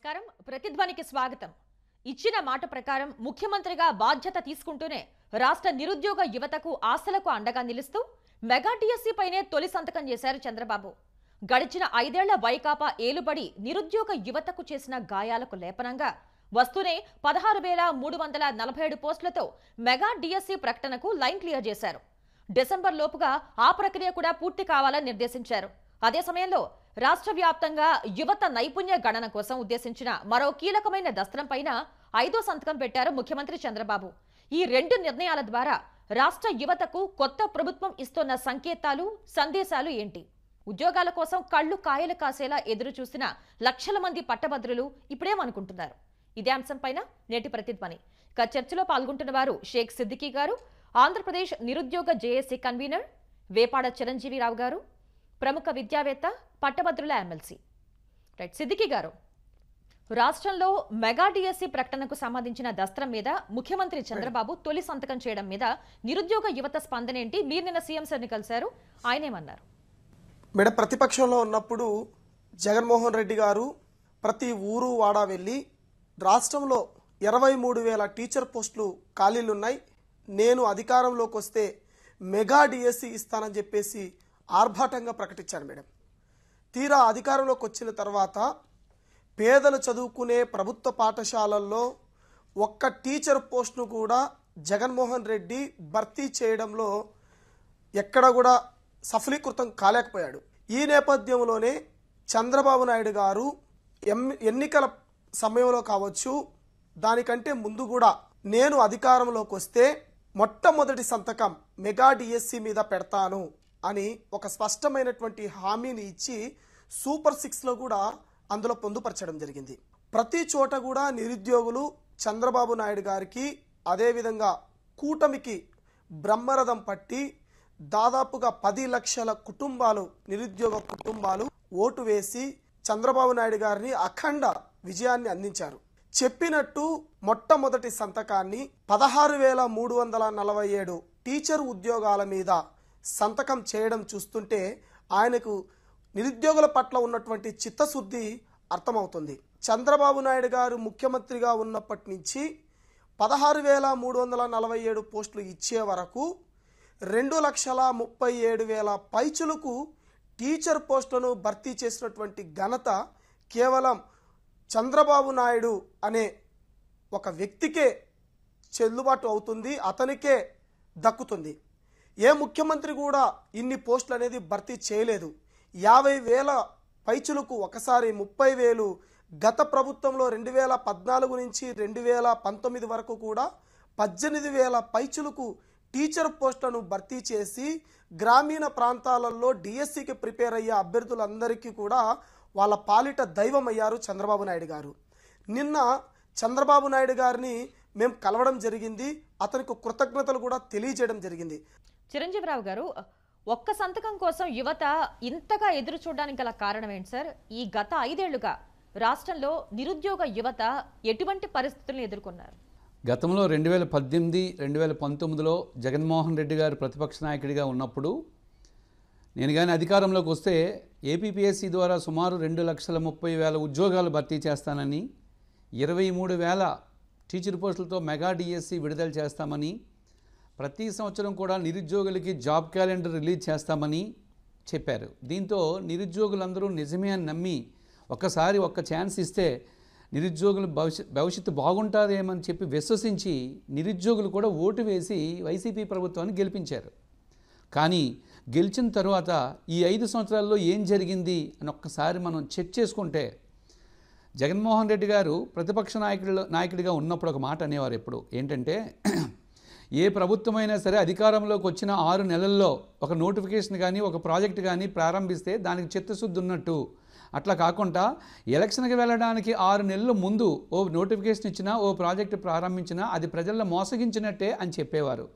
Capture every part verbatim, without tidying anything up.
నమస్కారం ప్రతిధ్వనికి స్వాగతం ఇచ్చిన మాట ప్రకారం ముఖ్యమంత్రిగా బాధ్యత తీసుకుంటూనే రాష్ట్ర నిరుద్యోగ యువతకు ఆశలకు అండగా నిలుస్తూ మెగా డిఎస్సి పైనే తొలి సంతకం చేశారు చంద్రబాబు గడిచిన ఐదేళ్ల వైకాపా ఏలుబడి నిరుద్యోగ యువతకు చేసిన గాయాలకు లేపనంగా వస్తూనే పదహారు వేల మూడు వందల నలభై ఏడు పోస్టులతో మెగా డిఎస్సి ప్రకటనకు లైన్ క్లియర్ చేశారు డిసెంబర్ లోపుగా ఆ ప్రక్రియ కూడా పూర్తి కావాలని నిర్దేశించారు అదే సమయంలో రాష్ట్ర వ్యాప్తంగా యువత నైపుణ్య గణన కోసం ఉద్దేశించిన మరో కీలకమైన దస్త్రం పైన ఐదో సంతకం పెట్టారు ముఖ్యమంత్రి చంద్రబాబు ఈ రెండు నిర్ణయాల ద్వారా రాష్ట్ర యువతకు కొత్త ప్రభుత్వం ఇస్తున్న సంకేతాలు సందేశాలు ఏంటి ఉద్యోగాల కోసం కళ్ళు కాయలు కాసేలా ఎదురు చూసిన లక్షల మంది పట్టభద్రులు ఇప్పుడేమనుకుంటున్నారు ఇదే అంశం పైన నేటి ప్రతిధ్వని ఇక చర్చలో పాల్గొంటున్న వారు షేక్ సిద్దికీ గారు ఆంధ్రప్రదేశ్ నిరుద్యోగ జేఏసీ కన్వీనర్ వేపాడ చిరంజీవిరావు గారు ప్రముఖ విద్యావేత్త పట్టభద్రుల ఎమ్మెల్సీ రైట్ సిద్దికీ గారు రాష్ట్రంలో మెగా డిఎస్సి ప్రకటనకు సంబంధించిన దస్త్రం మీద ముఖ్యమంత్రి చంద్రబాబు తొలి సంతకం చేయడం మీద నిరుద్యోగ యువత స్పందన ఏంటి మీరు నిన్న సీఎం సార్ని కలిశారు ఆయనేమన్నారు మేడం ప్రతిపక్షంలో ఉన్నప్పుడు జగన్మోహన్ రెడ్డి గారు ప్రతి ఊరు వాడా వెళ్ళి రాష్ట్రంలో ఇరవై మూడు వేల టీచర్ పోస్టులు ఖాళీలున్నాయి నేను అధికారంలోకి వస్తే మెగా డిఎస్సి ఇస్తానని చెప్పేసి ఆర్భాటంగా ప్రకటించారు మేడం తీరా అధికారంలోకి వచ్చిన తర్వాత పేదలు చదువుకునే ప్రభుత్వ పాఠశాలల్లో ఒక్క టీచర్ పోస్టును కూడా జగన్మోహన్ రెడ్డి భర్తీ చేయడంలో ఎక్కడ కూడా సఫలీకృతం కాలేకపోయాడు ఈ నేపథ్యంలోనే చంద్రబాబు నాయుడు గారు ఎం ఎన్నికల సమయంలో కావచ్చు దానికంటే ముందు కూడా నేను అధికారంలోకి వస్తే మొట్టమొదటి సంతకం మెగా డిఎస్సి మీద పెడతాను అని ఒక స్పష్టమైనటువంటి హామీని ఇచ్చి సూపర్ సిక్స్లో కూడా అందులో పొందుపరచడం జరిగింది ప్రతి చోట కూడా నిరుద్యోగులు చంద్రబాబు నాయుడు గారికి అదేవిధంగా కూటమికి బ్రహ్మరథం పట్టి దాదాపుగా పది లక్షల కుటుంబాలు నిరుద్యోగ కుటుంబాలు ఓటు వేసి చంద్రబాబు నాయుడు గారిని అఖండ విజయాన్ని అందించారు చెప్పినట్టు మొట్టమొదటి సంతకాన్ని పదహారు వేల మూడు వందల నలభై ఏడు టీచర్ ఉద్యోగాల మీద సంతకం చేయడం చూస్తుంటే ఆయనకు నిరుద్యోగుల పట్ల ఉన్నటువంటి చిత్తశుద్ధి అర్థమవుతుంది చంద్రబాబు నాయుడు గారు ముఖ్యమంత్రిగా ఉన్నప్పటి నుంచి పదహారు వేల మూడు వందల నలభై ఏడు పోస్టులు ఇచ్చే వరకు రెండు లక్షల ముప్పై ఏడు వేల పైచులకు టీచర్ పోస్టులను భర్తీ చేసినటువంటి ఘనత కేవలం చంద్రబాబు నాయుడు అనే ఒక వ్యక్తికే చెల్లుబాటు అవుతుంది అతనికే దక్కుతుంది ఏ ముఖ్యమంత్రి కూడా ఇన్ని పోస్టులు అనేది భర్తీ చేయలేదు యాభై వేల పైచులకు ఒకసారి ముప్పై వేలు గత ప్రభుత్వంలో రెండు వేల పద్నాలుగు నుంచి రెండు వేల పంతొమ్మిది వరకు కూడా పద్దెనిమిది వేల పైచులకు టీచర్ పోస్టులను భర్తీ చేసి గ్రామీణ ప్రాంతాలలో డిఎస్సికి ప్రిపేర్ అయ్యే అభ్యర్థులందరికీ కూడా వాళ్ళ పాలిట దైవం అయ్యారు చంద్రబాబు నాయుడు గారు నిన్న చంద్రబాబు నాయుడు గారిని మేము కలవడం జరిగింది అతనికి కృతజ్ఞతలు కూడా తెలియజేయడం జరిగింది చిరంజీవిరావు గారు ఒక్క సంతకం కోసం యువత ఇంతగా ఎదురు చూడడానికి గల కారణం ఏంటి సార్ ఈ గత ఐదేళ్లుగా రాష్ట్రంలో నిరుద్యోగ యువత ఎటువంటి పరిస్థితులను ఎదుర్కొన్నారు గతంలో రెండు వేల పద్దెనిమిది రెండు వేల పంతొమ్మిదిలో జగన్మోహన్ రెడ్డి గారు ప్రతిపక్ష నాయకుడిగా ఉన్నప్పుడు నేను కానీ అధికారంలోకి వస్తే ఏపీపీఎస్సీ ద్వారా సుమారు రెండు లక్షల ముప్పై వేల ఉద్యోగాలు భర్తీ చేస్తానని ఇరవై మూడు వేల టీచర్ పోస్టులతో మెగా డిఎస్సి విడుదల చేస్తామని ప్రతి సంవత్సరం కూడా నిరుద్యోగులకి జాబ్ క్యాలెండర్ రిలీజ్ చేస్తామని చెప్పారు దీంతో నిరుద్యోగులందరూ నిజమే అని నమ్మి ఒక్కసారి ఒక్క ఛాన్స్ ఇస్తే నిరుద్యోగుల భవిష్యత్ భవిష్యత్తు బాగుంటుందేమని చెప్పి విశ్వసించి నిరుద్యోగులు కూడా ఓటు వేసి వైసీపీ ప్రభుత్వాన్ని గెలిపించారు కానీ గెలిచిన తర్వాత ఈ ఐదు సంవత్సరాల్లో ఏం జరిగింది అని ఒక్కసారి మనం చెక్ చేసుకుంటే జగన్మోహన్ రెడ్డి గారు ప్రతిపక్ష నాయకుడు నాయకుడిగా ఉన్నప్పుడు ఒక మాట అనేవారు ఎప్పుడు ఏంటంటే ఏ ప్రభుత్వమైనా సరే అధికారంలోకి వచ్చిన ఆరు నెలల్లో ఒక నోటిఫికేషన్ కానీ ఒక ప్రాజెక్ట్ కానీ ప్రారంభిస్తే దానికి చిత్తశుద్ధి ఉన్నట్టు అట్లా కాకుండా ఎలక్షన్కి వెళ్ళడానికి ఆరు నెలల ముందు ఓ నోటిఫికేషన్ ఇచ్చినా ఓ ప్రాజెక్టు ప్రారంభించినా అది ప్రజల్లో మోసగించినట్టే అని చెప్పేవారు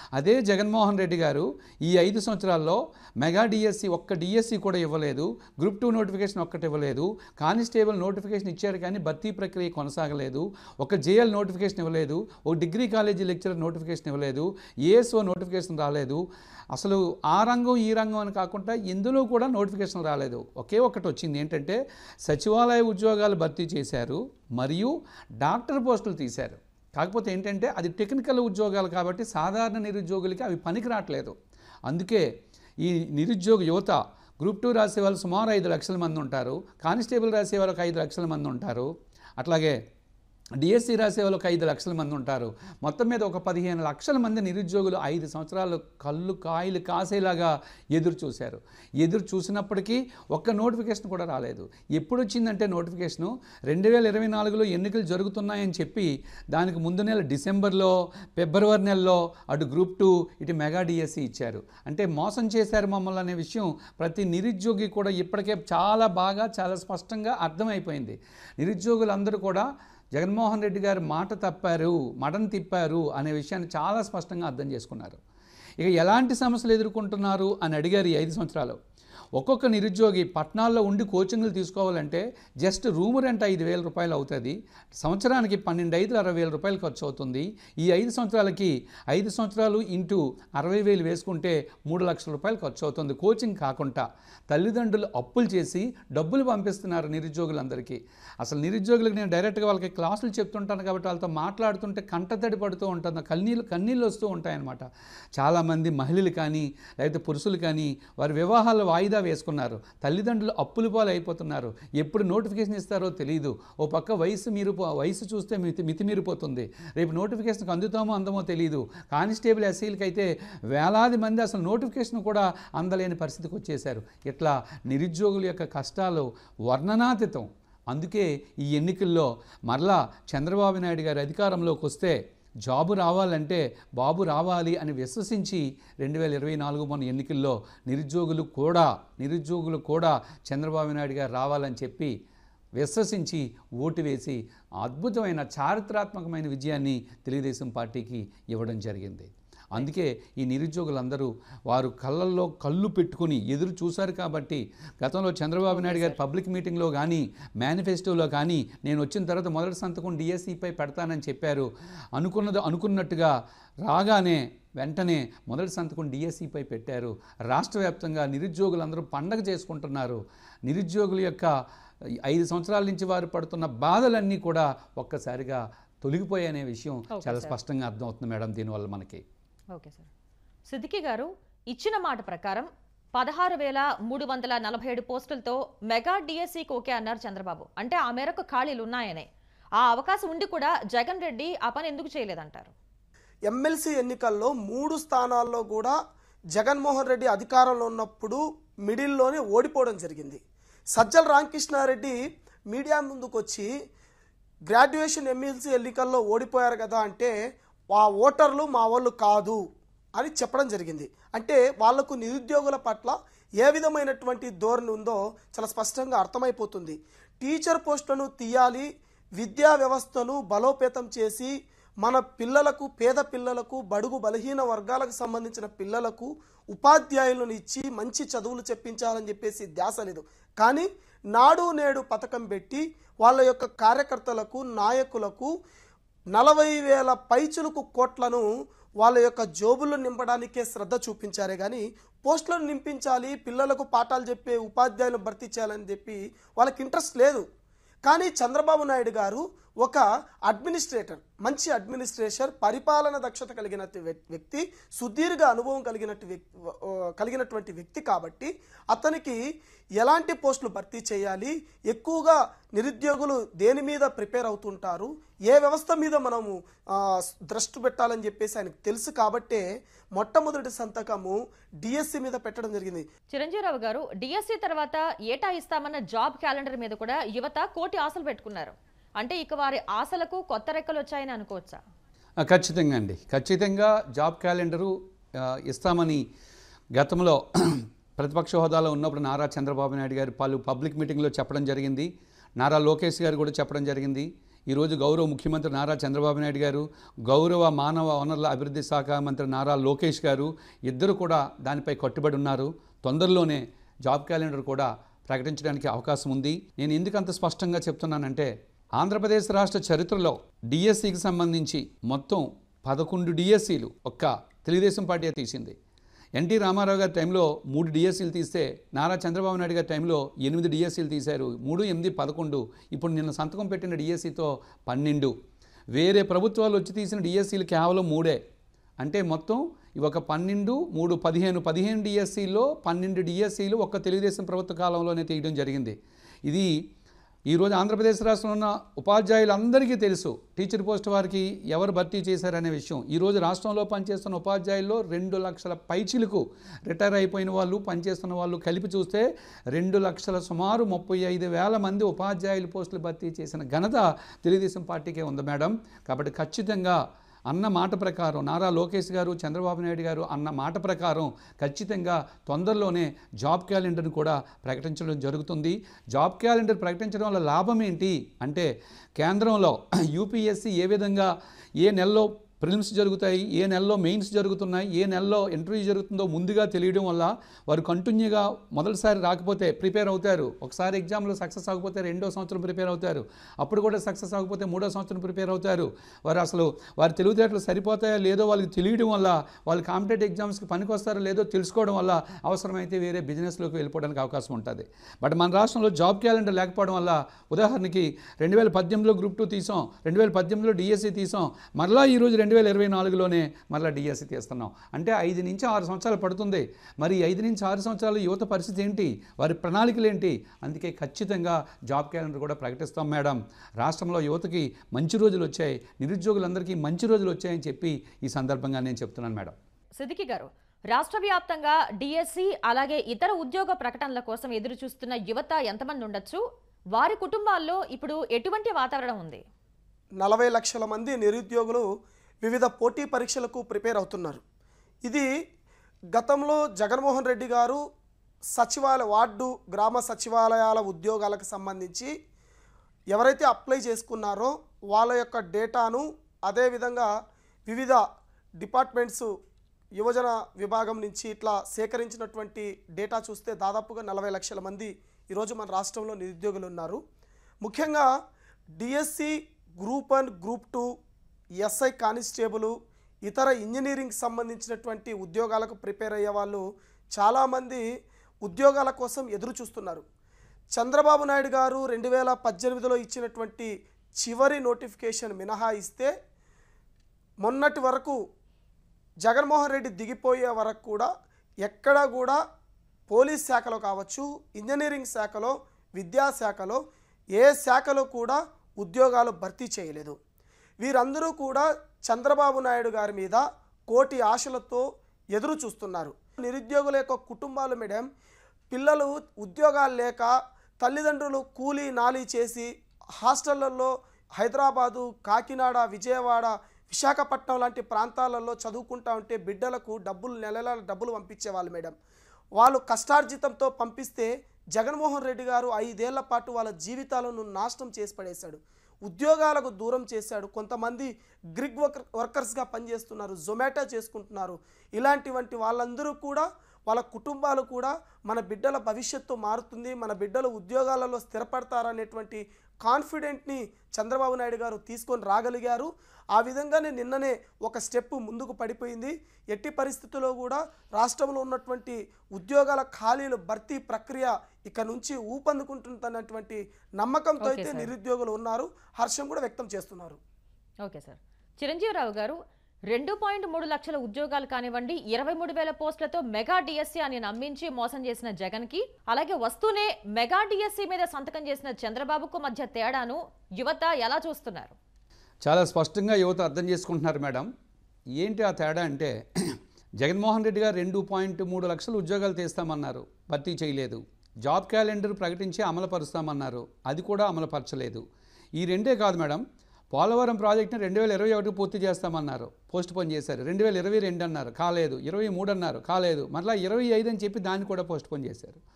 అదే జగన్మోహన్ రెడ్డి గారు ఈ ఐదు సంవత్సరాల్లో మెగా డిఎస్సి ఒక్క డిఎస్సి కూడా ఇవ్వలేదు, గ్రూప్ టూ నోటిఫికేషన్ ఒక్కటి ఇవ్వలేదు, కానిస్టేబుల్ నోటిఫికేషన్ ఇచ్చారు కానీ భర్తీ ప్రక్రియ కొనసాగలేదు, ఒక జేఎల్ నోటిఫికేషన్ ఇవ్వలేదు, ఒక డిగ్రీ కాలేజీ లెక్చరర్ నోటిఫికేషన్ ఇవ్వలేదు, ఏఎస్ఓ నోటిఫికేషన్ రాలేదు. అసలు ఆ రంగం ఈ రంగం అని కాకుండా ఇందులో కూడా నోటిఫికేషన్ రాలేదు. ఒకే ఒకటి వచ్చింది, ఏంటంటే సచివాలయ ఉద్యోగాలు భర్తీ చేశారు మరియు డాక్టర్ పోస్టులు తీశారు. కాకపోతే ఏంటంటే అది టెక్నికల్ ఉద్యోగాలు కాబట్టి సాధారణ నిరుద్యోగులకి అవి పనికి రావట్లేదు. అందుకే ఈ నిరుద్యోగ యువత గ్రూప్ టూ రాసే వాళ్ళు సుమారు ఐదు లక్షల మంది ఉంటారు, కానిస్టేబుల్ రాసే వాళ్ళకి ఐదు లక్షల మంది ఉంటారు, అట్లాగే డిఎస్సి రాసే వాళ్ళకి ఐదు లక్షల మంది ఉంటారు. మొత్తం మీద ఒక పదిహేను లక్షల మంది నిరుద్యోగులు ఐదు సంవత్సరాలు కళ్ళు కాయలు కాసేలాగా ఎదురు చూశారు. ఎదురు చూసినప్పటికీ ఒక్క నోటిఫికేషన్ కూడా రాలేదు. ఎప్పుడు వచ్చిందంటే నోటిఫికేషను రెండు వేల ఇరవై నాలుగులో ఎన్నికలు జరుగుతున్నాయని చెప్పి దానికి ముందు నెల డిసెంబర్లో ఫిబ్రవరి నెలలో అటు గ్రూప్ టూ ఇటు మెగా డిఎస్సి ఇచ్చారు. అంటే మోసం చేశారు మమ్మల్ని అనే విషయం ప్రతి నిరుద్యోగి కూడా ఇప్పటికే చాలా బాగా చాలా స్పష్టంగా అర్థమైపోయింది. నిరుద్యోగులందరూ కూడా జగన్మోహన్ రెడ్డి గారు మాట తప్పారు, మడని తిప్పారు అనే విషయాన్ని చాలా స్పష్టంగా అర్థం చేసుకున్నారు. ఇక ఎలాంటి సమస్యలు ఎదుర్కొంటున్నారు అని అడిగారు ఈ ఐదు సంవత్సరాలు. ఒక్కొక్క నిరుద్యోగి పట్టణాల్లో ఉండి కోచింగ్లు తీసుకోవాలంటే జస్ట్ రూమ్ రెంట్ ఐదు వేల రూపాయలు అవుతుంది. సంవత్సరానికి పన్నెండు ఐదు అరవై వేల రూపాయలు ఖర్చు అవుతుంది. ఈ ఐదు సంవత్సరాలకి ఐదు సంవత్సరాలు ఇంటూ అరవై వేలు వేసుకుంటే మూడు లక్షల రూపాయలు ఖర్చు అవుతుంది కోచింగ్ కాకుండా. తల్లిదండ్రులు అప్పులు చేసి డబ్బులు పంపిస్తున్నారు నిరుద్యోగులందరికీ. అసలు నిరుద్యోగులకు నేను డైరెక్ట్గా వాళ్ళకి క్లాసులు చెప్తుంటాను కాబట్టి వాళ్ళతో మాట్లాడుతుంటే కంటతడి పడుతూ ఉంటుంది, కన్నీళ్ళు కన్నీళ్ళు వస్తూ ఉంటాయన్నమాట. చాలామంది మహిళలు కానీ లేకపోతే పురుషులు కానీ వారి వివాహాలు వాయిదా వేసుకున్నారు, తల్లిదండ్రులు అప్పులు పాలు అయిపోతున్నారు. ఎప్పుడు నోటిఫికేషన్ ఇస్తారో తెలియదు. ఓ పక్క వయసు మీరు వయసు చూస్తే మితి మితిమీరిపోతుంది, రేపు నోటిఫికేషన్కి అందుతామో అందమో తెలియదు. కానిస్టేబుల్ ఎస్సీలకి అయితే వేలాది మంది అసలు నోటిఫికేషన్ కూడా అందలేని పరిస్థితికి వచ్చేశారు. ఇట్లా నిరుద్యోగుల యొక్క కష్టాలు వర్ణనాతీతం. అందుకే ఈ ఎన్నికల్లో మరలా చంద్రబాబు నాయుడు గారు అధికారంలోకి వస్తే జాబు రావాలంటే బాబు రావాలి అని విశ్వసించి రెండు వేల ఇరవై నాలుగు మొన్న ఎన్నికల్లో నిరుద్యోగులు కూడా నిరుద్యోగులు కూడా చంద్రబాబు నాయుడు గారు రావాలని చెప్పి విశ్వసించి ఓటు వేసి అద్భుతమైన చారిత్రాత్మకమైన విజయాన్ని తెలుగుదేశం పార్టీకి ఇవ్వడం జరిగింది. అందుకే ఈ నిరుద్యోగులందరూ వారు కళ్ళల్లో కళ్ళు పెట్టుకుని ఎదురు చూశారు. కాబట్టి గతంలో చంద్రబాబు నాయుడు గారి పబ్లిక్ మీటింగ్లో కానీ మేనిఫెస్టోలో కానీ నేను వచ్చిన తర్వాత మొదటి సంతకం డిఎస్సిపై పెడతానని చెప్పారు. అనుకున్నది అనుకున్నట్టుగా రాగానే వెంటనే మొదటి సంతకం డిఎస్సిపై పెట్టారు. రాష్ట్ర వ్యాప్తంగా నిరుద్యోగులందరూ పండగ చేసుకుంటున్నారు. నిరుద్యోగుల యొక్క ఐదు సంవత్సరాల నుంచి వారు పడుతున్న బాధలన్నీ కూడా ఒక్కసారిగా తొలగిపోయనే విషయం చాలా స్పష్టంగా అర్థమవుతుంది మేడం దీనివల్ల మనకి. Okay sir. సిద్దికి గారు ఇచ్చిన మాట ప్రకారం పదహారు వేల మూడు వందల నలభై ఏడు పోస్టులతో మెగా డిఎస్సికి ఓకే అన్నారు చంద్రబాబు. అంటే ఆ మేరకు ఖాళీలు ఉన్నాయనే. ఆ అవకాశం ఉండి కూడా జగన్ రెడ్డి ఆ పని ఎందుకు చేయలేదంటారు? ఎమ్మెల్సీ ఎన్నికల్లో మూడు స్థానాల్లో కూడా జగన్మోహన్ రెడ్డి అధికారంలో ఉన్నప్పుడు మిడిల్లోనే ఓడిపోవడం జరిగింది. సజ్జల రామకృష్ణారెడ్డి మీడియా ముందుకు వచ్చి గ్రాడ్యుయేషన్ ఎమ్మెల్సీ ఎన్నికల్లో ఓడిపోయారు కదా అంటే ఆ ఓటర్లు మా వాళ్ళు కాదు అని చెప్పడం జరిగింది. అంటే వాళ్లకు నిరుద్యోగుల పట్ల ఏ విధమైనటువంటి ధోరణి ఉందో చాలా స్పష్టంగా అర్థమైపోతుంది. టీచర్ పోస్టులను తీయాలి, విద్యా వ్యవస్థను బలోపేతం చేసి మన పిల్లలకు, పేద పిల్లలకు, బడుగు బలహీన వర్గాలకు సంబంధించిన పిల్లలకు ఉపాధ్యాయులను ఇచ్చి మంచి చదువులు చెప్పించాలని చెప్పేసి ధ్యాస లేదు. కానీ నాడు నేడు పథకం పెట్టి వాళ్ళ యొక్క కార్యకర్తలకు, నాయకులకు నలభై వేల పైచులకు కోట్లను వాళ్ళ యొక్క జోబుల్లో నింపడానికే శ్రద్ధ చూపించారే కానీ పోస్టులను నింపించాలి, పిల్లలకు పాఠాలు చెప్పే ఉపాధ్యాయులను భర్తీ చేయాలని చెప్పి వాళ్ళకి ఇంట్రెస్ట్ లేదు. కానీ చంద్రబాబు నాయుడు గారు ఒక అడ్మినిస్ట్రేటర్, మంచి అడ్మినిస్ట్రేషన్, పరిపాలన దక్షత కలిగిన వ్యక్తి, సుదీర్ఘ అనుభవం కలిగినట్టు కలిగినటువంటి వ్యక్తి కాబట్టి అతనికి ఎలాంటి పోస్టులు భర్తీ చేయాలి, ఎక్కువగా నిరుద్యోగులు దేని మీద ప్రిపేర్ అవుతుంటారు, ఏ వ్యవస్థ మీద మనము దృష్టి పెట్టాలని చెప్పేసి ఆయనకు తెలుసు. కాబట్టే మొట్టమొదటి సంతకము డిఎస్సి మీద పెట్టడం జరిగింది. చిరంజీవిరావు గారు డిఎస్సి తర్వాత ఏటా ఇస్తామన్న జాబ్ క్యాలెండర్ మీద కూడా యువత కోటి ఆశలు పెట్టుకున్నారు. అంటే ఇక వారి ఆశలకు కొత్త రెక్కలు వచ్చాయని అనుకోవచ్చా? ఖచ్చితంగా అండి, ఖచ్చితంగా జాబ్ క్యాలెండరు ఇస్తామని గతంలో ప్రతిపక్ష హోదాలో ఉన్నప్పుడు నారా చంద్రబాబు నాయుడు గారు పలు పబ్లిక్ మీటింగ్లో చెప్పడం జరిగింది. నారా లోకేష్ గారు కూడా చెప్పడం జరిగింది. ఈరోజు గౌరవ ముఖ్యమంత్రి నారా చంద్రబాబు నాయుడు గారు, గౌరవ మానవ వనరుల అభివృద్ధి శాఖ మంత్రి నారా లోకేష్ గారు ఇద్దరు కూడా దానిపై కట్టుబడి ఉన్నారు. తొందరలోనే జాబ్ క్యాలెండర్ కూడా ప్రకటించడానికి అవకాశం ఉంది. నేను ఎందుకు అంత స్పష్టంగా చెప్తున్నానంటే, ఆంధ్రప్రదేశ్ రాష్ట్ర చరిత్రలో డిఎస్సికి సంబంధించి మొత్తం పదకొండు డిఎస్సీలు ఒక్క తెలుగుదేశం పార్టీ తీసింది. ఎన్టీ రామారావు గారి టైంలో మూడు డిఎస్సీలు తీస్తే నారా చంద్రబాబు నాయుడు గారి టైంలో ఎనిమిది డిఎస్సీలు తీశారు. మూడు ఎనిమిది పదకొండు. ఇప్పుడు నిన్న సంతకం పెట్టిన డిఎస్సీతో పన్నెండు. వేరే ప్రభుత్వాలు వచ్చి తీసిన డిఎస్సీలు కేవలం మూడే. అంటే మొత్తం ఒక పన్నెండు మూడు పదిహేను పదిహేను డిఎస్సీలో పన్నెండు డిఎస్సీలు ఒక్క తెలుగుదేశం ప్రభుత్వ కాలంలోనే తీయడం జరిగింది. ఇది ఈరోజు ఆంధ్రప్రదేశ్ రాష్ట్రంలో ఉన్న ఉపాధ్యాయులందరికీ తెలుసు టీచర్ పోస్ట్ వారికి ఎవరు భర్తీ చేశారనే విషయం. ఈరోజు రాష్ట్రంలో పనిచేస్తున్న ఉపాధ్యాయుల్లో రెండు లక్షల పైచిలకు రిటైర్ అయిపోయిన వాళ్ళు, పనిచేస్తున్న వాళ్ళు కలిపి చూస్తే రెండు లక్షల సుమారు ముప్పై ఐదు వేల మంది ఉపాధ్యాయుల పోస్టులు భర్తీ చేసిన ఘనత తెలుగుదేశం పార్టీకే ఉంది మేడం. కాబట్టి ఖచ్చితంగా అన్న మాట ప్రకారం నారా లోకేష్ గారు, చంద్రబాబు నాయుడు గారు అన్న మాట ప్రకారం ఖచ్చితంగా తొందరలోనే జాబ్ క్యాలెండర్ని కూడా ప్రకటించడం జరుగుతుంది. జాబ్ క్యాలెండర్ ప్రకటించడం వల్ల లాభం ఏంటి అంటే, కేంద్రంలో యూపీఎస్సీ ఏ విధంగా ఏ నెలలో ప్రిలిమ్స్ జరుగుతాయి, ఏ నెలలో మెయిన్స్ జరుగుతున్నాయి, ఏ నెలలో ఇంటర్వ్యూ జరుగుతుందో ముందుగా తెలియడం వల్ల వారు కంటిన్యూగా మొదటిసారి రాకపోతే ప్రిపేర్ అవుతారు. ఒకసారి ఎగ్జామ్లో సక్సెస్ అవ్వకపోతే రెండో సంవత్సరం ప్రిపేర్ అవుతారు. అప్పుడు కూడా సక్సెస్ అవ్వకపోతే మూడో సంవత్సరం ప్రిపేర్ అవుతారు. వారు అసలు వారి తెలివితేటలు సరిపోతాయో లేదో వాళ్ళకి తెలియడం వల్ల, వాళ్ళు కాంపిటేటివ్ ఎగ్జామ్స్కి పనికి వస్తారో లేదో తెలుసుకోవడం వల్ల అవసరమైతే వేరే బిజినెస్లోకి వెళ్ళిపోవడానికి అవకాశం ఉంటుంది. బట్ మన రాష్ట్రంలో జాబ్ క్యాలెండర్ లేకపోవడం వల్ల, ఉదాహరణకి రెండు వేల పద్దెనిమిదిలో గ్రూప్ టూ తీసాం, రెండు వేల పద్దెనిమిదిలో డిఎస్సి తీసాం, మరలా ఈరోజు రెండు వేల ఇరవై నాలుగులోనే మరలా డిఎస్సి తీస్తున్నాం. అంటే ఐదు నుంచి ఆరు సంవత్సరాలు పడుతుంది. మరి ఐదు నుంచి ఆరు సంవత్సరాలు యువత పరిస్థితి ఏంటి, వారి ప్రణాళికలు ఏంటి? అందుకే ఖచ్చితంగా జాబ్ క్యాలెండర్ కూడా ప్రకటిస్తాం మేడం. రాష్ట్రంలో యువతకి మంచి రోజులు వచ్చాయి, నిరుద్యోగులందరికీ మంచి రోజులు వచ్చాయని చెప్పి ఈ సందర్భంగా నేను చెప్తున్నాను మేడం. సిద్దికి గారు, రాష్ట్ర వ్యాప్తంగా డిఎస్సి అలాగే ఇతర ఉద్యోగ ప్రకటనల కోసం ఎదురు చూస్తున్న యువత ఎంతమంది ఉండొచ్చు? వారి కుటుంబాల్లో ఇప్పుడు ఎటువంటి వాతావరణం ఉంది? నలభై లక్షల మంది నిరుద్యోగులు వివిధ పోటీ పరీక్షలకు ప్రిపేర్ అవుతున్నారు. ఇది గతంలో జగన్మోహన్ రెడ్డి గారు సచివాలయ వార్డు గ్రామ సచివాలయాల ఉద్యోగాలకు సంబంధించి ఎవరైతే అప్లై చేసుకున్నారో వాళ్ళ యొక్క డేటాను, అదేవిధంగా వివిధ డిపార్ట్మెంట్స్ యువజన విభాగం నుంచి ఇట్లా సేకరించినటువంటి డేటా చూస్తే దాదాపుగా నలభై లక్షల మంది ఈరోజు మన రాష్ట్రంలో నిరుద్యోగులు ఉన్నారు. ముఖ్యంగా DSC, group one, group two, SI constable, ఇతర ఇంజనీరింగ్ సంబంధించినటువంటి ఉద్యోగాలకు ప్రిపేర్ అయ్యే వాళ్ళు చాలామంది ఉద్యోగాల కోసం ఎదురు చూస్తున్నారు. చంద్రబాబు నాయుడు గారు రెండు వేల పద్దెనిమిదిలో ఇచ్చినటువంటి చివరి నోటిఫికేషన్ మినహాయిస్తే మొన్నటి వరకు జగన్మోహన్ రెడ్డి దిగిపోయే వరకు కూడా ఎక్కడా కూడా పోలీస్ శాఖలో కావచ్చు, ఇంజనీరింగ్ శాఖలో, విద్యాశాఖలో ఏ శాఖలో కూడా ఉద్యోగాలు భర్తీ చేయలేదు. వీరందరూ కూడా చంద్రబాబు నాయుడు గారి మీద కోటి ఆశలతో ఎదురు చూస్తున్నారు. నిరుద్యోగుల యొక్క కుటుంబాలు మేడం, పిల్లలు ఉద్యోగాలు లేక తల్లిదండ్రులు కూలీ నాలీ చేసి హాస్టళ్లలో హైదరాబాదు, కాకినాడ, విజయవాడ, విశాఖపట్నం లాంటి ప్రాంతాలలో చదువుకుంటా ఉంటే బిడ్డలకు డబ్బులు నెల నెల డబ్బులు పంపించేవాళ్ళు మేడం. వాళ్ళు కష్టార్జితంతో పంపిస్తే జగన్మోహన్ రెడ్డి గారు ఐదేళ్ల పాటు వాళ్ళ జీవితాలను నాశనం చేసి పడేశాడు. ఉద్యోగాలకు దూరం చేశాడు. కొంతమంది గ్రిగ్ వర్కర్ వర్కర్స్గా పనిచేస్తున్నారు, జొమాటో చేసుకుంటున్నారు. ఇలాంటివంటి వాళ్ళందరూ కూడా, వాళ్ళ కుటుంబాలు కూడా మన బిడ్డల భవిష్యత్తు మారుతుంది, మన బిడ్డలు ఉద్యోగాలలో స్థిరపడతారనేటువంటి కాన్ఫిడెంట్ని చంద్రబాబు నాయుడు గారు తీసుకొని రాగలిగారు. ఆ విధంగానే నిన్ననే ఒక స్టెప్ ముందుకు పడిపోయింది. ఎట్టి పరిస్థితుల్లో కూడా రాష్ట్రంలో ఉన్నటువంటి ఉద్యోగాల ఖాళీలు భర్తీ ప్రక్రియ ఇక నుంచి ఊపందుకుంటున్నటువంటి నమ్మకంతో అయితే నిరుద్యోగులు ఉన్నారు. హర్షం కూడా వ్యక్తం చేస్తున్నారు. Okay sir. చిరంజీవిరావు గారు, రెండు పాయింట్ మూడు లక్షల ఉద్యోగాలు కానివ్వండి, ఇరవై మూడు వేల పోస్టులతో మెగా డిఎస్సి అని నమ్మించి మోసం చేసిన జగన్ కి, అలాగే వస్తూనే మెగా డిఎస్సి మీద సంతకం చేసిన చంద్రబాబుకు మధ్య తేడాను యువత ఎలా చూస్తున్నారు? చాలా స్పష్టంగా యువత అర్థం చేసుకుంటున్నారు మేడం. ఏంటి ఆ తేడా అంటే, జగన్మోహన్ రెడ్డి గారు రెండు పాయింట్ మూడు లక్షల ఉద్యోగాలు తీస్తామన్నారు, భర్తీ చేయలేదు. జాబ్ క్యాలెండర్ ప్రకటించి అమలుపరుస్తామన్నారు, అది కూడా అమలుపరచలేదు. ఈ రెండే కాదు మేడం, పోలవరం ప్రాజెక్టుని రెండు వేల ఇరవై ఒకటి పూర్తి చేస్తామన్నారు, పోస్ట్ పోన్ చేశారు. రెండు వేల ఇరవై రెండు అన్నారు, కాలేదు. ఇరవై మూడు అన్నారు, కాలేదు. మరలా ఇరవై ఐదు అని చెప్పి దాన్ని కూడా పోస్ట్ పోన్ చేశారు.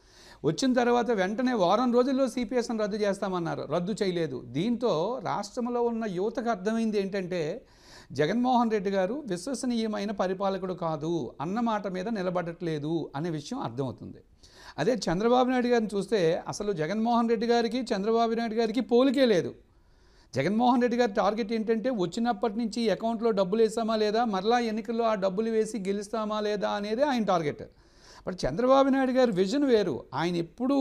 వచ్చిన తర్వాత వెంటనే వారం రోజుల్లో సిపిఎస్ను రద్దు చేస్తామన్నారు, రద్దు చేయలేదు. దీంతో రాష్ట్రంలో ఉన్న యువతకు అర్థమైంది ఏంటంటే జగన్మోహన్ రెడ్డి గారు విశ్వసనీయమైన పరిపాలకుడు కాదు, అన్నమాట మీద నిలబడట్లేదు అనే విషయం అర్థమవుతుంది. అదే చంద్రబాబు నాయుడు గారిని చూస్తే అసలు జగన్మోహన్ రెడ్డి గారికి చంద్రబాబు నాయుడు గారికి పోలికే లేదు. జగన్మోహన్ రెడ్డి గారి టార్గెట్ ఏంటంటే వచ్చినప్పటి నుంచి అకౌంట్లో డబ్బులు వేసామా లేదా, మరలా ఎన్నికల్లో ఆ డబ్బులు వేసి గెలుస్తామా లేదా అనేది ఆయన టార్గెట్. బట్ చంద్రబాబు నాయుడు గారి విజన్ వేరు. ఆయన ఎప్పుడూ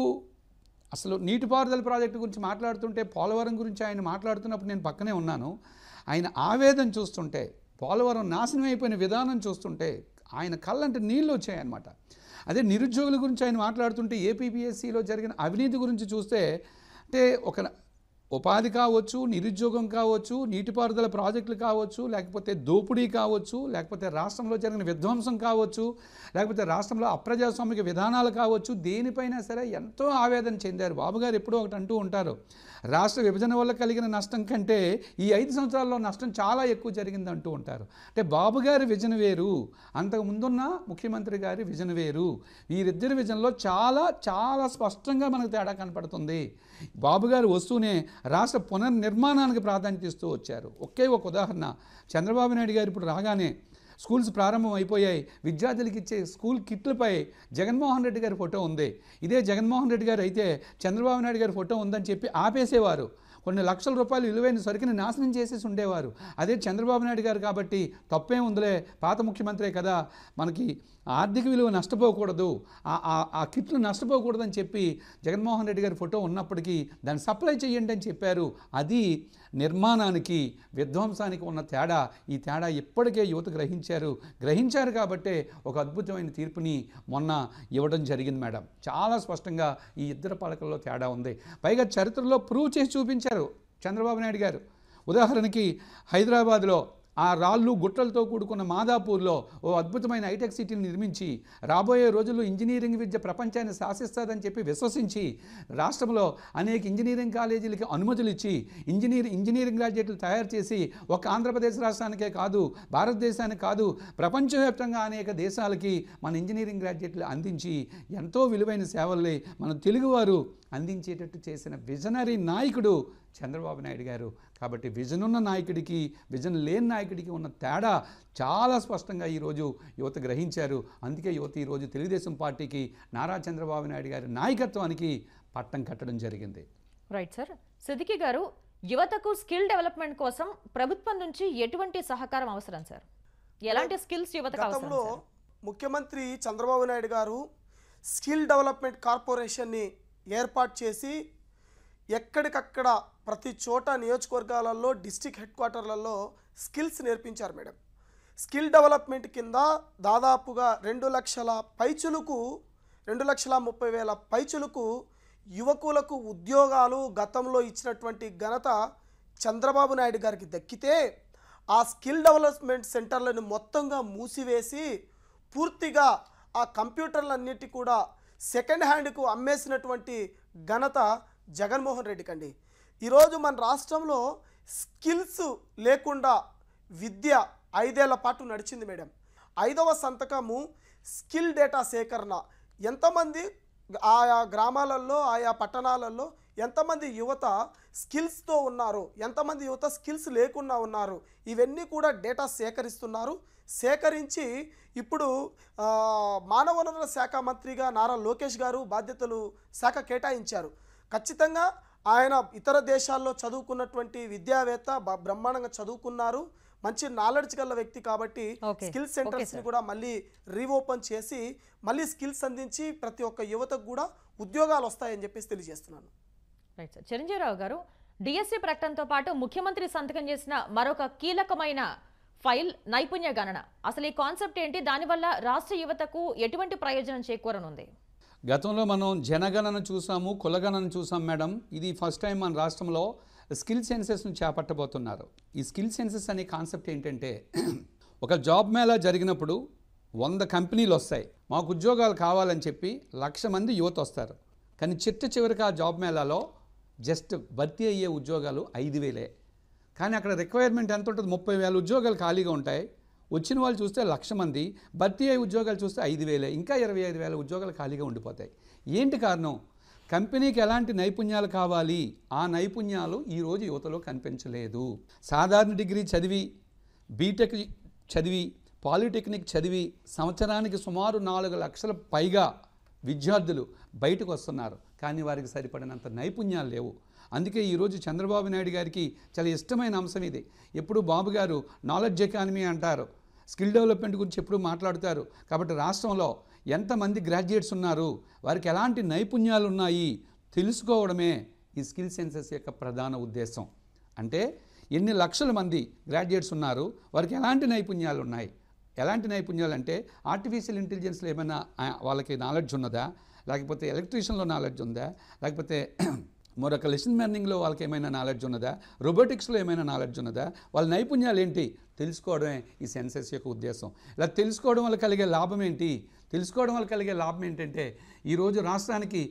అసలు నీటిపారుదల ప్రాజెక్టు గురించి మాట్లాడుతుంటే, పోలవరం గురించి ఆయన మాట్లాడుతున్నప్పుడు నేను పక్కనే ఉన్నాను. ఆయన ఆవేదన చూస్తుంటే, పోలవరం నాశనం అయిపోయిన విధానం చూస్తుంటే ఆయన కళ్ళంటే నీళ్ళు వచ్చాయన్నమాట. అదే నిరుద్యోగుల గురించి ఆయన మాట్లాడుతుంటే, ఏపీపీఎస్సీలో జరిగిన అవినీతి గురించి చూస్తే, అంటే ఒక ఉపాధి కావచ్చు, నిరుద్యోగం కావచ్చు, నీటిపారుదల ప్రాజెక్టులు కావచ్చు, లేకపోతే దోపిడీ కావచ్చు, లేకపోతే రాష్ట్రంలో జరిగిన విధ్వంసం కావచ్చు, లేకపోతే రాష్ట్రంలో అప్రజాస్వామిక విధానాలు కావచ్చు, దేనిపైనా సరే ఎంతో ఆవేదన చెందారు. బాబు గారు ఎప్పుడూ ఒకటి అంటూ ఉంటారు, రాష్ట్ర విభజన వల్ల కలిగిన నష్టం కంటే ఈ ఐదు సంవత్సరాల్లో నష్టం చాలా ఎక్కువ జరిగింది అంటూ ఉంటారు. అంటే బాబు గారి విజన్ వేరు, అంతకు ముందున్న ముఖ్యమంత్రి గారి విజన్ వేరు. వీరిద్దరి విజన్లో చాలా చాలా స్పష్టంగా మనకు తేడా కనపడుతుంది. బాబు గారు వస్తూనే రాష్ట్ర పునర్నిర్మాణానికి ప్రాధాన్యత ఇస్తూ వచ్చారు. ఒకే ఒక ఉదాహరణ, చంద్రబాబు నాయుడు గారు ఇప్పుడు రాగానే స్కూల్స్ ప్రారంభం అయిపోయాయి, విద్యార్థులకి ఇచ్చే స్కూల్ కిట్లపై జగన్మోహన్ రెడ్డి గారి ఫోటో ఉంది. ఇదే జగన్మోహన్ రెడ్డి గారు అయితే చంద్రబాబు నాయుడు గారి ఫోటో ఉందని చెప్పి ఆపేసేవారు, కొన్ని లక్షల రూపాయలు విలువైన సరుకుని నాశనం చేసేసి ఉండేవారు. అదే చంద్రబాబు నాయుడు గారు కాబట్టి తప్పే ఉందిలే, పాత ముఖ్యమంత్రే కదా, మనకి ఆర్థిక విలువ నష్టపోకూడదు, ఆ కిట్లు నష్టపోకూడదు అని చెప్పి జగన్మోహన్ రెడ్డి గారి ఫోటో ఉన్నప్పటికీ దాన్ని సప్లై చేయండి అని చెప్పారు. అది నిర్మాణానికి విధ్వంసానికి ఉన్న తేడా. ఈ తేడా ఇప్పటికే యువత గ్రహించారు. గ్రహించారు కాబట్టే ఒక అద్భుతమైన తీర్పుని మొన్న ఇవ్వడం జరిగింది మేడం. చాలా స్పష్టంగా ఈ ఇద్దరు పాలకుల్లో తేడా ఉంది. పైగా చరిత్రలో ప్రూవ్ చేసి చూపించారు చంద్రబాబు నాయుడు గారు. ఉదాహరణకి హైదరాబాద్లో ఆ రాళ్ళు గుట్టలతో కూడుకున్న మాదాపూర్లో ఓ అద్భుతమైన హైటెక్ సిటీని నిర్మించి రాబోయే రోజుల్లో ఇంజనీరింగ్ విద్య ప్రపంచాన్ని శాసిస్తుందని చెప్పి విశ్వసించి రాష్ట్రంలో అనేక ఇంజనీరింగ్ కాలేజీలకి అనుమతులు ఇచ్చి ఇంజనీర్ ఇంజనీరింగ్ గ్రాడ్యుయేట్లు తయారు చేసి ఒక ఆంధ్రప్రదేశ్ రాష్ట్రానికే కాదు, భారతదేశానికి కాదు, ప్రపంచవ్యాప్తంగా అనేక దేశాలకి మన ఇంజనీరింగ్ గ్రాడ్యుయేట్లు అందించి ఎంతో విలువైన సేవల్ని మన తెలుగువారు అందించేటట్టు చేసిన విజనరీ నాయకుడు చంద్రబాబు నాయుడు గారు. కాబట్టి విజన్ ఉన్న నాయకుడికి విజన్ లేని నాయకుడికి ఉన్న తేడా చాలా స్పష్టంగా ఈరోజు యువత గ్రహించారు. అందుకే యువత ఈరోజు తెలుగుదేశం పార్టీకి, నారా చంద్రబాబు నాయుడు గారి నాయకత్వానికి పట్టం కట్టడం జరిగింది. Right sir. సిద్దికి గారు, యువతకు స్కిల్ డెవలప్మెంట్ కోసం ప్రభుత్వం నుంచి ఎటువంటి సహకారం అవసరం సార్? ఎలాంటి స్కిల్స్ యువతకు అవసరం? గతంలో ముఖ్యమంత్రి చంద్రబాబు నాయుడు గారు స్కిల్ డెవలప్మెంట్ కార్పొరేషన్ని ఏర్పాటు చేసి ఎక్కడికక్కడ ప్రతి చోట నియోజకవర్గాలలో, డిస్టిక్ హెడ్ క్వార్టర్లలో స్కిల్స్ నేర్పించారు మేడం. స్కిల్ డెవలప్మెంట్ కింద దాదాపుగా రెండు లక్షల పైచులకు రెండు లక్షల ముప్పై వేల పైచులకు యువకులకు ఉద్యోగాలు గతంలో ఇచ్చినటువంటి ఘనత చంద్రబాబు నాయుడు గారికి దక్కితే, ఆ స్కిల్ డెవలప్మెంట్ సెంటర్లను మొత్తంగా మూసివేసి పూర్తిగా ఆ కంప్యూటర్లన్నిటి కూడా సెకండ్ హ్యాండ్కు అమ్మేసినటువంటి ఘనత జగన్మోహన్ రెడ్డికి అండి. ఈరోజు మన రాష్ట్రంలో స్కిల్స్ లేకుండా విద్య ఐదేళ్ల పాటు నడిచింది మేడం. ఐదవ సంతకము స్కిల్ డేటా సేకరణ, ఎంతమంది ఆయా గ్రామాలలో, ఆయా పట్టణాలలో ఎంతమంది యువత స్కిల్స్తో ఉన్నారు, ఎంతమంది యువత స్కిల్స్ లేకుండా ఉన్నారు, ఇవన్నీ కూడా డేటా సేకరిస్తున్నారు. సేకరించి ఇప్పుడు మానవ వనరుల శాఖ మంత్రిగా నారా లోకేష్ గారు బాధ్యతలు శాఖ కేటాయించారు. ఖచ్చితంగా ఆయన ఇతర దేశాల్లో చదువుకున్నటువంటి విద్యావేత్త, బ్రహ్మాండంగా చదువుకున్నారు, మంచి నాలెడ్జ్ గల వ్యక్తి కాబట్టి స్కిల్ సెంటర్స్ని కూడా మళ్ళీ రీఓపెన్ చేసి మళ్ళీ స్కిల్స్ అందించి ప్రతి ఒక్క యువతకు కూడా ఉద్యోగాలు వస్తాయని చెప్పేసి తెలియజేస్తున్నాను. Right sir. చిరంజీవిరావు గారు, డిఎస్సి ప్రకటనతో పాటు ముఖ్యమంత్రి సంతకం చేసిన మరొక కీలకమైన ఫైల్ నైపుణ్య గణన. అసలు ఈ కాన్సెప్ట్ ఏంటి? దానివల్ల రాష్ట్ర యువతకు ఎటువంటి ప్రయోజనం చేకూరనుంది? గతంలో మనం జనగణన చూసాము, కులగణన చూసాం మేడం. ఇది ఫస్ట్ టైం మన రాష్ట్రంలో స్కిల్ సెన్సెస్ను చేపట్టబోతున్నారు. ఈ స్కిల్ సెన్సెస్ అనే కాన్సెప్ట్ ఏంటంటే, ఒక జాబ్ మేళా జరిగినప్పుడు వంద కంపెనీలు వస్తాయి, మాకు ఉద్యోగాలు కావాలని చెప్పి లక్ష మంది యువత వస్తారు. కానీ చిట్ట చివరికి ఆ జాబ్ మేళాలో జస్ట్ భర్తీ అయ్యే ఉద్యోగాలు ఐదు వేలే. కానీ అక్కడ రిక్వైర్మెంట్ ఎంత ఉంటుంది? ముప్పై వేల ఉద్యోగాలు ఖాళీగా ఉంటాయి. వచ్చిన వాళ్ళు చూస్తే లక్ష మంది, భర్తీ అయ్యే ఉద్యోగాలు చూస్తే ఐదు వేలే, ఇంకా ఇరవై ఐదు వేల ఉద్యోగాలు ఖాళీగా ఉండిపోతాయి. ఏంటి కారణం? కంపెనీకి ఎలాంటి నైపుణ్యాలు కావాలి, ఆ నైపుణ్యాలు ఈరోజు యువతలో కనిపించలేదు. సాధారణ డిగ్రీ చదివి, బీటెక్ చదివి, పాలిటెక్నిక్ చదివి సంవత్సరానికి సుమారు నాలుగు లక్షల పైగా విద్యార్థులు బయటకు వస్తున్నారు, కానీ వారికి సరిపడినంత నైపుణ్యాలు లేవు. అందుకే ఈరోజు చంద్రబాబు నాయుడు గారికి చాలా ఇష్టమైన అంశం ఇది. ఎప్పుడు బాబు గారు నాలెడ్జ్ ఎకానమీ అంటారు, స్కిల్ డెవలప్మెంట్ గురించి ఎప్పుడు మాట్లాడుతారు. కాబట్టి రాష్ట్రంలో ఎంతమంది గ్రాడ్యుయేట్స్ ఉన్నారు, వారికి ఎలాంటి నైపుణ్యాలు ఉన్నాయి తెలుసుకోవడమే ఈ స్కిల్ సెన్సెస్ యొక్క ప్రధాన ఉద్దేశం. అంటే ఎన్ని లక్షల మంది గ్రాడ్యుయేట్స్ ఉన్నారు, వారికి ఎలాంటి నైపుణ్యాలు ఉన్నాయి. ఎలాంటి నైపుణ్యాలు అంటే ఆర్టిఫిషియల్ ఇంటెలిజెన్స్లో ఏమైనా వాళ్ళకి నాలెడ్జ్ ఉన్నదా, లేకపోతే ఎలక్ట్రీషియన్లో నాలెడ్జ్ ఉందా, లేకపోతే మరొక లెసన్ లెర్నింగ్లో వాళ్ళకి ఏమైనా నాలెడ్జ్ ఉన్నదా, రోబోటిక్స్లో ఏమైనా నాలెడ్జ్ ఉన్నదా, వాళ్ళ నైపుణ్యాలు ఏంటి తెలుసుకోవడమే ఈ సెన్సెస్ యొక్క ఉద్దేశం. ఇలా తెలుసుకోవడం వల్ల కలిగే లాభం ఏంటి? తెలుసుకోవడం వల్ల కలిగే లాభం ఏంటంటే ఈరోజు రాష్ట్రానికి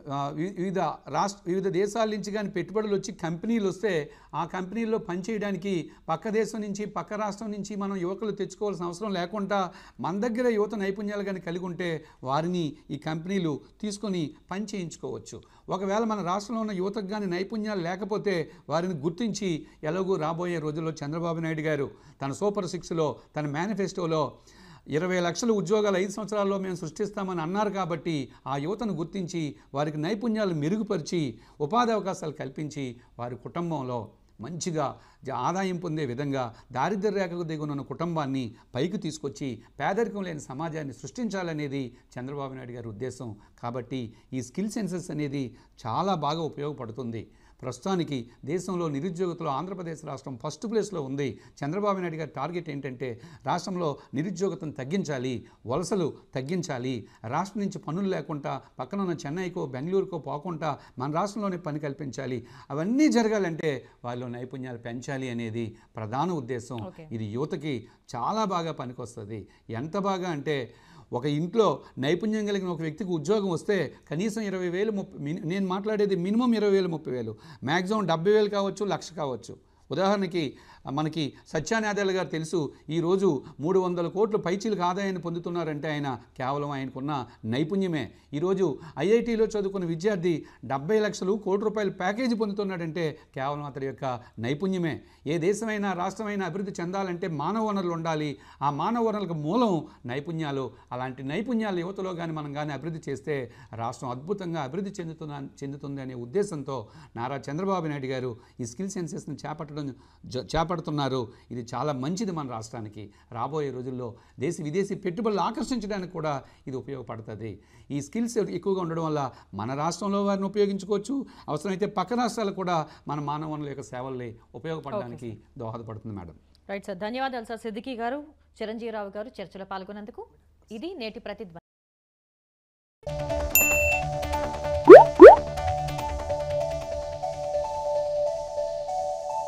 వివిధ రాష్ట్ర వివిధ దేశాల నుంచి కానీ పెట్టుబడులు వచ్చి కంపెనీలు వస్తే ఆ కంపెనీల్లో పనిచేయడానికి పక్క దేశం నుంచి పక్క రాష్ట్రం నుంచి మనం యువకులు తెచ్చుకోవాల్సిన అవసరం లేకుండా మన దగ్గర యువత నైపుణ్యాలు కానీ కలిగి ఉంటే వారిని ఈ కంపెనీలు తీసుకొని పని చేయించుకోవచ్చు. ఒకవేళ మన రాష్ట్రంలో ఉన్న యువతకు కానీ నైపుణ్యాలు లేకపోతే వారిని గుర్తించి ఎలాగూ రాబోయే రోజుల్లో చంద్రబాబు నాయుడు గారు తన సూపర్ సిక్స్లో తన మేనిఫెస్టోలో ఇరవై లక్షల ఉద్యోగాలు ఐదు సంవత్సరాల్లో మేము సృష్టిస్తామని అన్నారు. కాబట్టి ఆ యువతను గుర్తించి వారికి నైపుణ్యాలు మెరుగుపరిచి ఉపాధి అవకాశాలు కల్పించి వారి కుటుంబంలో మంచిగా ఆదాయం పొందే విధంగా దారిద్ర్య రేఖకు దిగునున్న కుటుంబాన్ని పైకి తీసుకొచ్చి పేదరికం లేని సమాజాన్ని సృష్టించాలనేది చంద్రబాబు నాయుడు గారి ఉద్దేశం. కాబట్టి ఈ స్కిల్ సెన్సెస్ అనేది చాలా బాగా ఉపయోగపడుతుంది. ప్రస్తుతానికి దేశంలో నిరుద్యోగతలో ఆంధ్రప్రదేశ్ రాష్ట్రం ఫస్ట్ ప్లేస్లో ఉంది. చంద్రబాబు నాయుడు గారి టార్గెట్ ఏంటంటే రాష్ట్రంలో నిరుద్యోగతను తగ్గించాలి, వలసలు తగ్గించాలి, రాష్ట్రం నుంచి పనులు లేకుండా పక్కన ఉన్న చెన్నైకో బెంగళూరుకో పోకుండా మన రాష్ట్రంలోనే పని కల్పించాలి. అవన్నీ జరగాలంటే వాళ్ళు నైపుణ్యాలు పెంచాలి అనేది ప్రధాన ఉద్దేశం. ఇది యువతకి చాలా బాగా పనికొస్తుంది. ఎంత బాగా అంటే ఒక ఇంట్లో నైపుణ్యం కలిగిన ఒక వ్యక్తికి ఉద్యోగం వస్తే కనీసం ఇరవై వేలు ముప్పై నేను మాట్లాడేది మినిమం ఇరవై వేలు ముప్పై వేలు మ్యాక్సిమం డెబ్బై వేలు కావచ్చు, లక్ష కావచ్చు. ఉదాహరణకి మనకి సత్యానాదేళ్ల గారు తెలుసు, ఈరోజు మూడు వందల కోట్ల పైచీలకు ఆదాయాన్ని పొందుతున్నారంటే ఆయన కేవలం ఆయనకున్న నైపుణ్యమే. ఈరోజు ఐఐటీలో చదువుకున్న విద్యార్థి డెబ్బై లక్షలు కోటి రూపాయల ప్యాకేజీ పొందుతున్నాడంటే కేవలం అతడి యొక్క నైపుణ్యమే. ఏ దేశమైనా రాష్ట్రమైనా అభివృద్ధి చెందాలంటే మానవ వనరులు ఉండాలి. ఆ మానవ వనరులకు మూలం నైపుణ్యాలు. అలాంటి నైపుణ్యాలు యువతలో కానీ మనం కానీ అభివృద్ధి చేస్తే రాష్ట్రం అద్భుతంగా అభివృద్ధి చెందుతున్న చెందుతుంది అనే ఉద్దేశంతో నారా చంద్రబాబు నాయుడు గారు ఈ స్కిల్ సెన్సెస్ని చేపట్టడం చేపడుతున్నారు. ఇది చాలా మంచిది మన రాష్ట్రానికి. రాబోయే రోజుల్లో దేశ విదేశీ పెట్టుబడులు ఆకర్షించడానికి కూడా ఇది ఉపయోగపడుతుంది. ఈ స్కిల్స్ ఎక్కువగా ఉండడం వల్ల మన రాష్ట్రంలో వారిని ఉపయోగించుకోవచ్చు, అవసరమైతే పక్క రాష్ట్రాలు కూడా మన మానవ వనరుల యొక్క సేవల్ని ఉపయోగపడడానికి దోహదపడుతుంది మేడం. రైట్ సార్, ధన్యవాదాలు సార్. సిద్దికీ గారు, చిరంజీవిరావు గారు చర్చలో పాల్గొన్నందుకు. ఇది నేటి ప్రతిధ్వని.